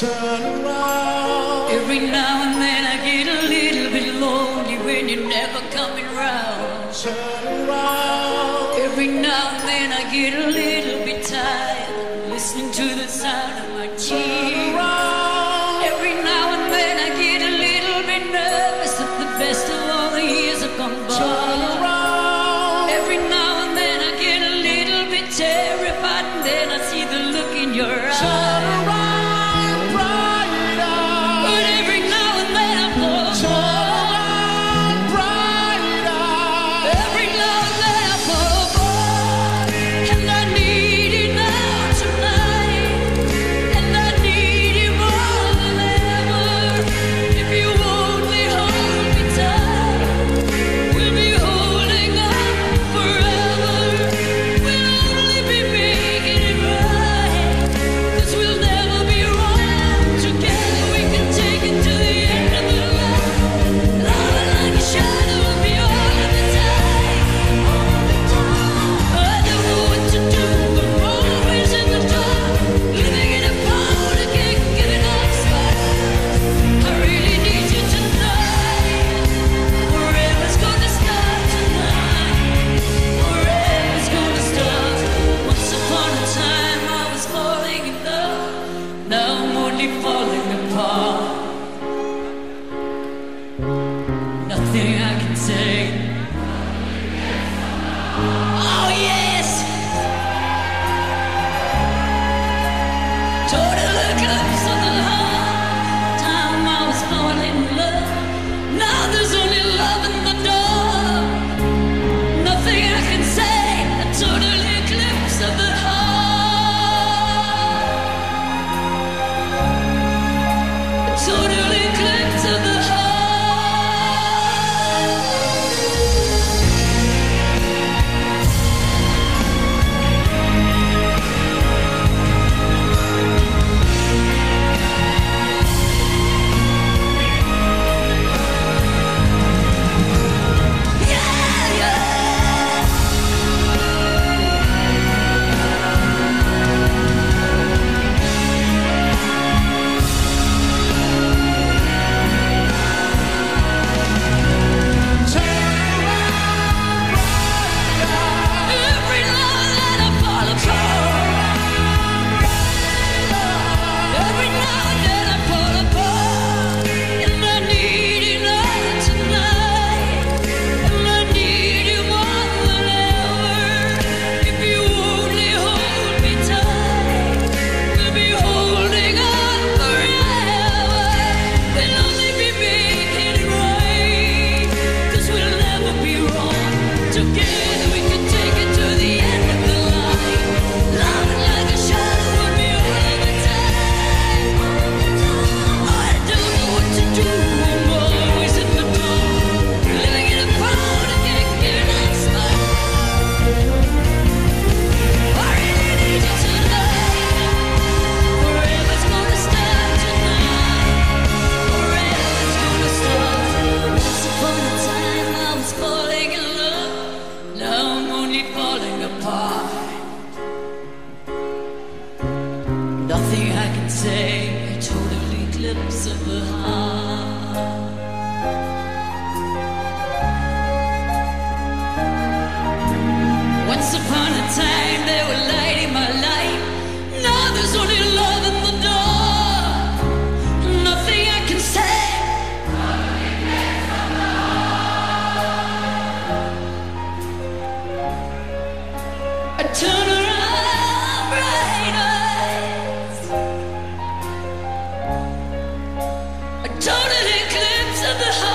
turn around. Every now and then I get a little bit lonely when you're never coming round. Turn around. Every now and then I get a little bit tired listening to the sound of my tears. Every now and then I get a little bit nervous that the best of all the years have gone by. Turn around. Every now and then I get a little bit terrified, and then I see the look in your eyes. Turn around, bright eyes. But every now and then I fall Turn apart. around, bright eyes. Every now and then I fall apart, and I need you now tonight, and I need you more than ever. If you only hold me tight, we'll be holding on forever. We'll only be making it right, 'cause we'll never be wrong. Together we can take it to the end of the line. Love like a shadow will be all of the time. I don't know what to do, but I'm always in the dark. Living in a power I can't get enough spot. I really need you tonight. Forever's gonna start tonight. Forever's gonna start. Once upon a time I was falling in love. Now I'm only falling apart. Nothing I can say. Oh yes. Total eclipse of the heart. Time I was falling in love. Now there's only love in the door. Nothing I can say. A total eclipse of the heart. A total eclipse of the heart. Yeah, yeah. Every now and then I fall apart. Every now and then I fall apart, and I need you now tonight, and I need you more than ever. If you only hold me tight, we'll be holding on forever. We'll only be making it right, 'cause we'll never be wrong. Together we can take it to the end of the line. Love like a shadow will be all the time. I don't know what to do. I'm always in the dark. Living in a crowd, I can't get enough spot. I really need you tonight. Forever's gonna start tonight. Forever's gonna start. Once upon a time I was falling in love. Now I'm only falling apart. Nothing I can say. A total eclipse of the heart. Once upon a time they were lighting my life. Now there's only love in the door. Nothing I can say. I turn around, bright eyes. A total eclipse of the heart.